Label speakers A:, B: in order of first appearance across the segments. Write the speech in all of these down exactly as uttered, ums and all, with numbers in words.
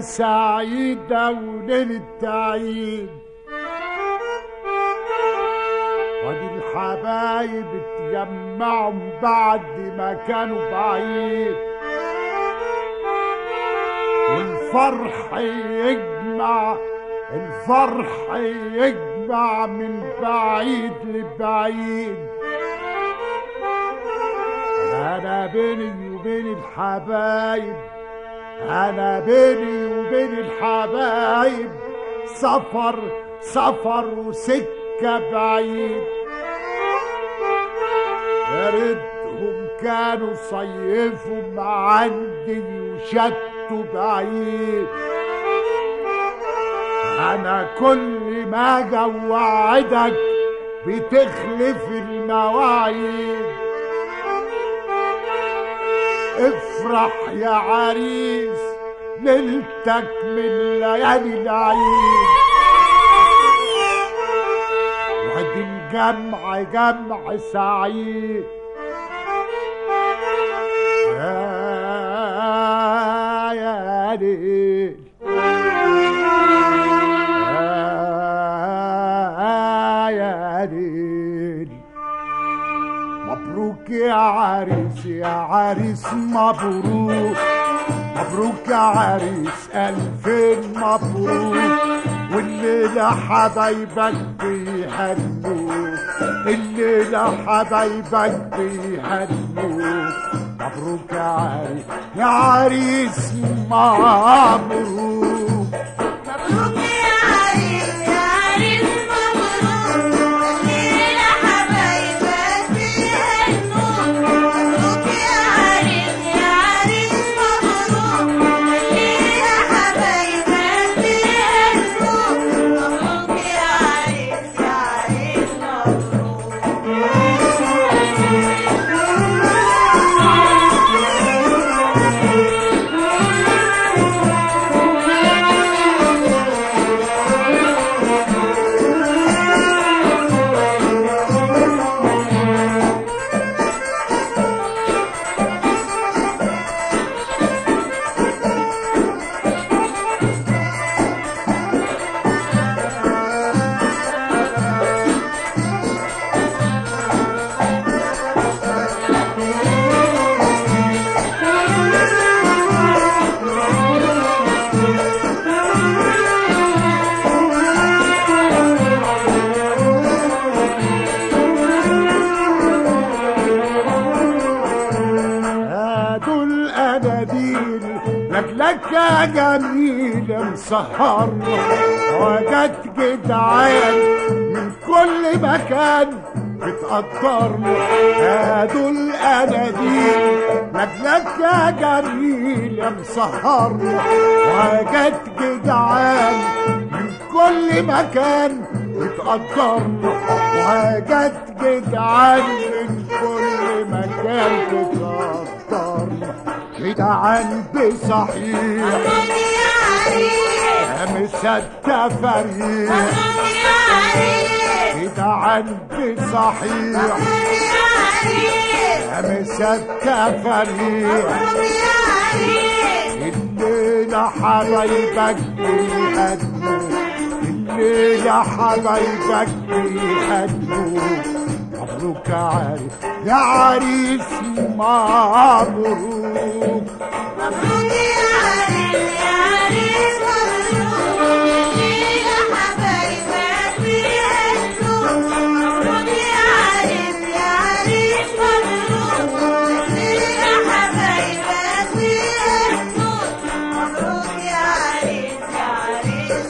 A: سعيدة وليلة عيد، وادي الحبايب اتجمعوا بعد ما كانوا بعيد، والفرح يجمع الفرح يجمع من بعيد لبعيد. أنا بيني وبين الحبايب أنا بيني وبين الحبايب سفر سفر وسكة بعيد. يا ريتهم كانوا صيفوا عندي وشتوا بعيد. أنا كل ما جوعدك بتخلف المواعيد. افرح يا عريس ليلتك من ليالي العيد، وادي الجمع جمع سعيد. يا يا ليل يا يا ليل، مبروك يا عريس يا عريس مبروك، مبروك يا عريس ألفين مبروك. والليلة حبايبك بيهنوك، الليلة حبايبك بيهنوك. مبروك يا عريس يا عريس مبروك. لك يا جميل مسهرنا، وجت جدعان من كل مكان بتقدرنا. هادوا الاناديل لك يا جميل مسهرنا، وجت جدعان من كل مكان بتقدرنا. وجت جدعان من كل مكان بتقدرنا. جدعان بصحيح
B: مبروك يا عريس
A: يا مسد فريح.
B: مبروك يا عريس
A: جدعان بصحيح
B: مبروك يا عريس
A: يا مسد فريح.
B: مبروك يا عريس
A: الليلة حبايبك بيهنوك، الليلة حبايبك بيهنوك. مبروك يا عريس يا عريس مبروك.
B: مبروك يا عريس يا عريس مبروك. الليلة حبايبك بيهنوك. مبروك يا عريس يا عريس مبروك. الليلة حبايبك بيهنوك. مبروك يا عريس يا عريس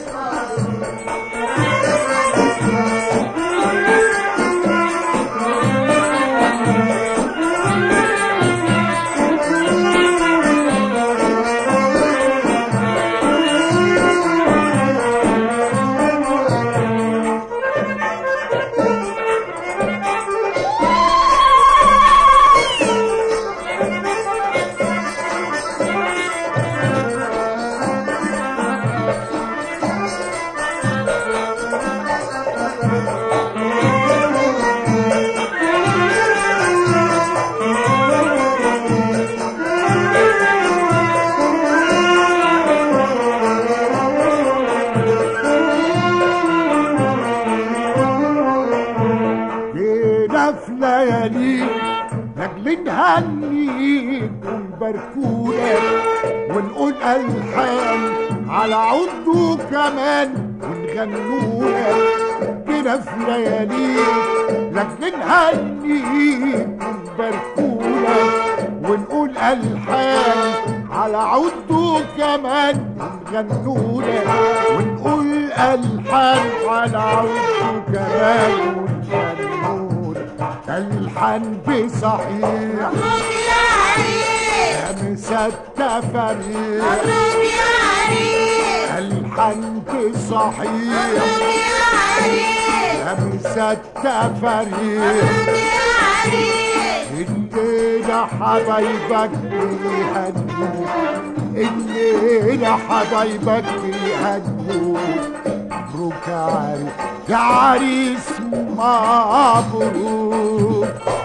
B: مبروك.
A: في ليالي لاجل نهنيكم باركونا ونقول الحان على عوده كمان ونغنونا كده في ليالي لاجل نهنيكم باركونا ونقول الحان على عوده كمان ونغنونا ونقول الحان على عوده كمان ونغنونا الحان بصحيح
B: مبروك يا عريس
A: يا مسد فريق
B: مبروك يا عريس
A: الحان بصحيح
B: مبروك يا عريس
A: يا مسد فريق
B: مبروك يا عريس
A: الليلة حبايبك بيهنوك الليلة حبايبك بيهنوك مبروك يا عريس يا عريس مبروك